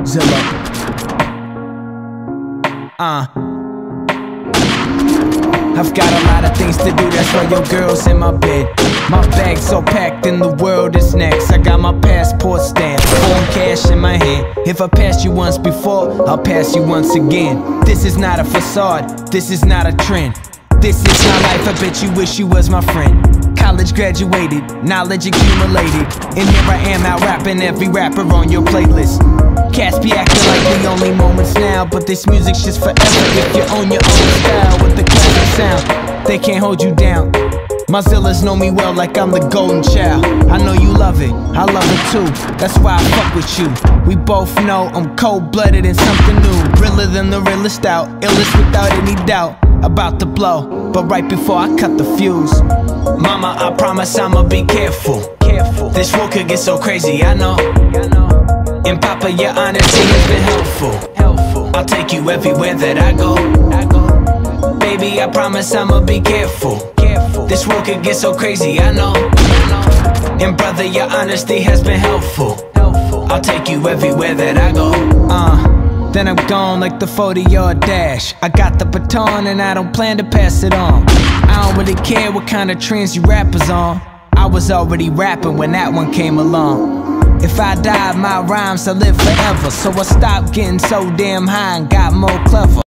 Zilla. I've got a lot of things to do, that's why your girl's in my bed. My bag's so packed and the world is next. I got my passport stamp, foreign cash in my hand. If I passed you once before, I'll pass you once again. This is not a facade, this is not a trend. This is my life, I bet you wish you was my friend. College graduated, knowledge accumulated, and here I am out rapping every rapper on your playlist. Cats be acting like the only moments now, but this music's just forever if you own your own style with the classic sound. They can't hold you down. My Zillas know me well like I'm the golden child. I know you love it, I love it too. That's why I fuck with you. We both know I'm cold-blooded and something new. Realer than the realest out, illest without any doubt. About to blow, but right before I cut the fuse. Mama, I promise I'ma be careful. This world could get so crazy, I know. And Papa, your honesty has been helpful. I'll take you everywhere that I go. Baby, I promise I'ma be careful. This world could get so crazy, I know. And brother, your honesty has been helpful. I'll take you everywhere that I go. Then I'm gone like the 40-yard dash. I got the baton and I don't plan to pass it on. I don't really care what kind of trends you rappers on. I was already rapping when that one came along. If I die, my rhymes will live forever. So I stopped getting so damn high and got more clever.